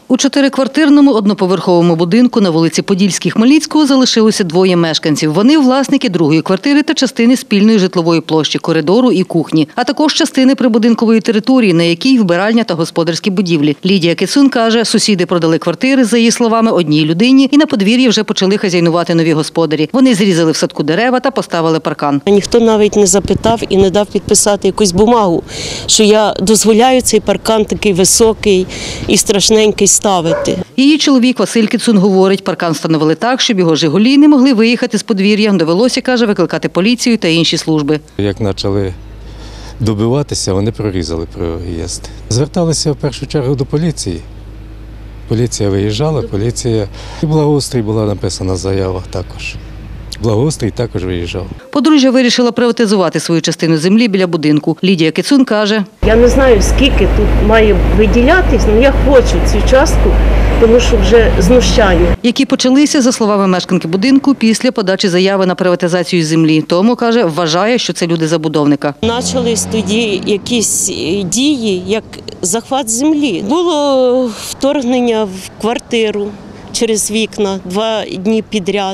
У 4-квартирному одноповерховому будинку на вулиці Подільській Хмельницького залишилося двоє мешканців. Вони – власники другої квартири та частини спільної житлової площі, коридору і кухні, а також частини прибудинкової території, на якій вбиральня та господарські будівлі. Лідія Кицун каже, сусіди продали квартири, за її словами, одній людині і на подвір'ї вже почали хазяйнувати нові господарі. Вони зрізали в садку дерева та поставили паркан. Ніхто навіть не запитав і не дав підписати якусь бумагу, що я дозволяю цей паркан такий високий і страшненький ставити. Її чоловік Василь Кицун говорить, паркан встановили так, щоб його «Жигулі» не могли виїхати з подвір'я. Довелося, каже, викликати поліцію та інші служби. Як почали добиватися, вони прорізали проїзд. Зверталися в першу чергу до поліції. Поліція виїжджала, і благоустрій була написана заява також. Благоустрій також виїжджав. Подружжя вирішила приватизувати свою частину землі біля будинку. Лідія Кицун каже: Я не знаю, скільки тут має виділятись, але я хочу цю частку, тому що вже знущання. Які почалися, за словами мешканки будинку, після подачі заяви на приватизацію землі. Тому, каже, вважає, що це люди забудовника. Почались тоді якісь дії, як захват землі. Було вторгнення в квартиру через вікна 2 дні підряд.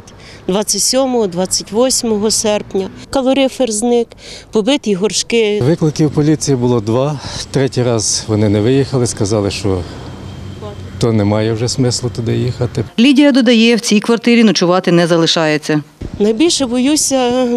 27-28 серпня. Калорифер зник, побиті горшки. Викликів поліції було 2. Третій раз вони не виїхали, сказали, що то немає вже смислу туди їхати. Лідія додає, в цій квартирі ночувати не залишається. Найбільше боюся,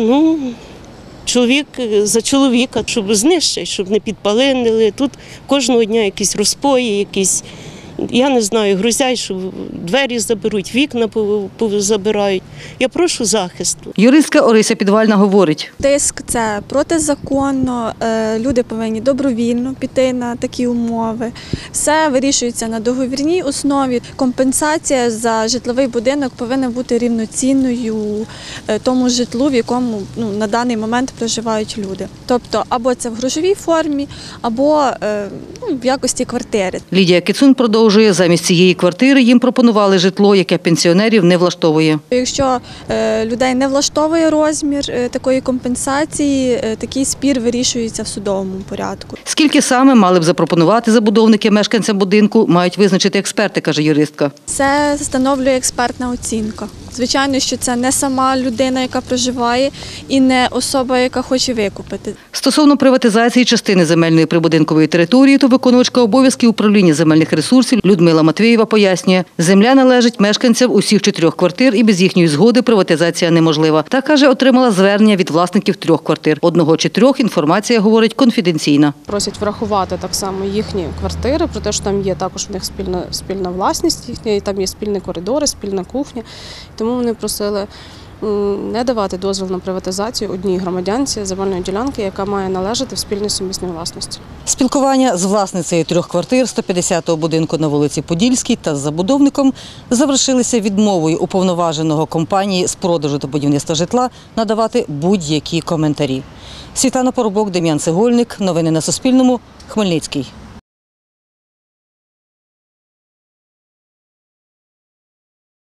чоловік за чоловіка, щоб знищити, щоб не підпалили. Тут кожного дня якісь розпої, якісь, я не знаю, грозять, що двері заберуть, вікна забирають. Я прошу захисту. Юристка Орися Підвальна говорить: тиск – це протизаконно, люди повинні добровільно піти на такі умови. Все вирішується на договірній основі. Компенсація за житловий будинок повинна бути рівноцінною тому житлу, в якому на даний момент проживають люди. Тобто або це в грошовій формі, або в якості квартири. Лідія Кицун продовжує, замість цієї квартири їм пропонували житло, яке пенсіонерів не влаштовує. Якщо людей не влаштовує розмір такої компенсації, такий спір вирішується в судовому порядку. Скільки саме мали б запропонувати забудовники мешканцям будинку, мають визначити експерти, каже юристка. Це встановлює експертна оцінка. Звичайно, що це не сама людина, яка проживає, і не особа, яка хоче викупити. Стосовно приватизації частини земельної прибудинкової території, то виконувачка обов'язків управління земельних ресурсів Людмила Матвієва пояснює, земля належить мешканцям усіх 4 квартир і без їхньої згоди приватизація неможлива. Та, каже, отримала звернення від власників 3 квартир. 1 чи 3, інформація, говорить, конфіденційна. Просять врахувати так само їхні квартири, про те, що там є також в них спільна власність їхня, там є спільні коридори, спільна кухня. Тому вони просили не давати дозвіл на приватизацію одній громадянці земельної ділянки, яка має належати в спільній сумісній власності. Спілкування з власницею 3 квартир 150-го будинку на вулиці Подільській та з забудовником завершилися відмовою уповноваженого компанії з продажу та будівництва житла надавати будь-які коментарі. Світлана Поробок, Дем'ян Цегольник. Новини на Суспільному. Хмельницький.